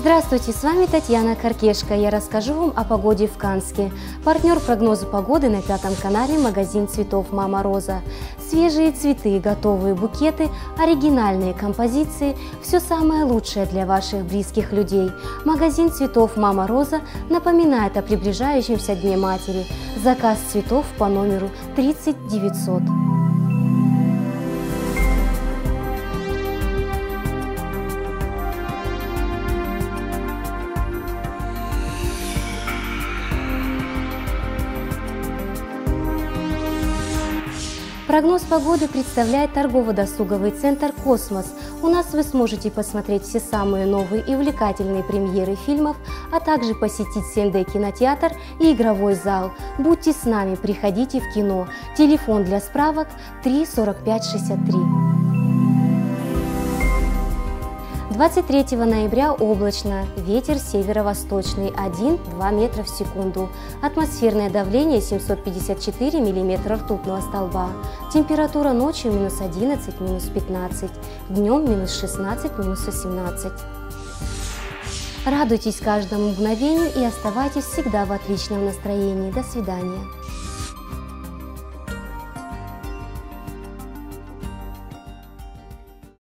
Здравствуйте, с вами Татьяна Каркешка. Я расскажу вам о погоде в Канске. Партнер прогноза погоды на Пятом канале — магазин цветов «Мама Роза». Свежие цветы, готовые букеты, оригинальные композиции – все самое лучшее для ваших близких людей. Магазин цветов «Мама Роза» напоминает о приближающемся Дне Матери. Заказ цветов по номеру 30900. Прогноз погоды представляет торгово-досуговый центр «Космос». У нас вы сможете посмотреть все самые новые и увлекательные премьеры фильмов, а также посетить 7D кинотеатр и игровой зал. Будьте с нами, приходите в кино. Телефон для справок 3 45 63. 23 ноября облачно, ветер северо-восточный 1–2 метра в секунду, атмосферное давление 754 миллиметра ртутного столба, температура ночью -11, -15, днем -16, -18. Радуйтесь каждому мгновению и оставайтесь всегда в отличном настроении. До свидания.